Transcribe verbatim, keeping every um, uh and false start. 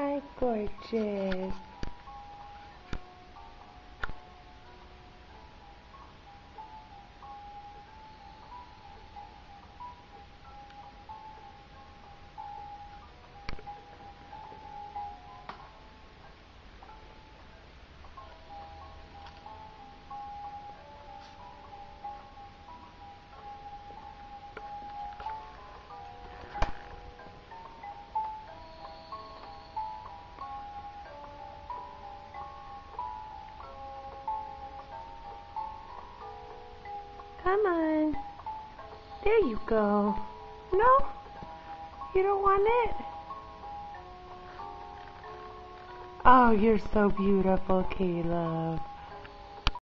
Hi, gorgeous. Come on. There you go. No? You don't want it? Oh, you're so beautiful, Caleb.